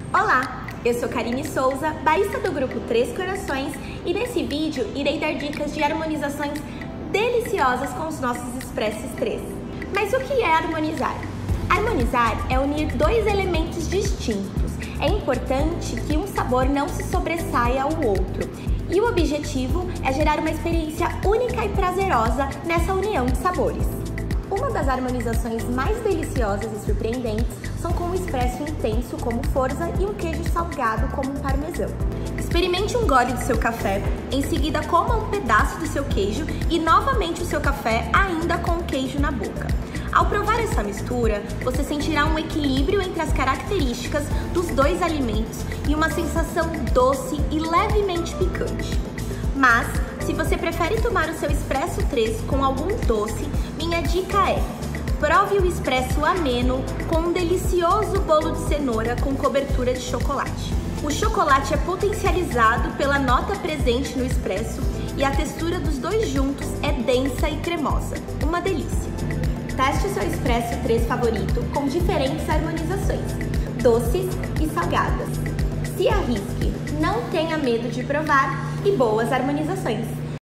Olá, eu sou Karine Souza, barista do grupo Três Corações, e nesse vídeo irei dar dicas de harmonizações deliciosas com os nossos Expressos 3. Mas o que é harmonizar? Harmonizar é unir dois elementos distintos. É importante que um sabor não se sobressaia ao outro. E o objetivo é gerar uma experiência única e prazerosa nessa união de sabores. Uma das harmonizações mais deliciosas e surpreendentes são com um espresso intenso como forza e um queijo salgado como um parmesão. Experimente um gole do seu café, em seguida coma um pedaço do seu queijo e novamente o seu café ainda com o queijo na boca. Ao provar essa mistura, você sentirá um equilíbrio entre as características dos dois alimentos e uma sensação doce e levemente picante. Mas, se você prefere tomar o seu Expresso 3 com algum doce, minha dica é: prove o Expresso ameno com um delicioso bolo de cenoura com cobertura de chocolate. O chocolate é potencializado pela nota presente no Expresso e a textura dos dois juntos é densa e cremosa. Uma delícia! Teste o seu Expresso 3 favorito com diferentes harmonizações, doces e salgadas. Se arrisque, não tenha medo de provar e boas harmonizações!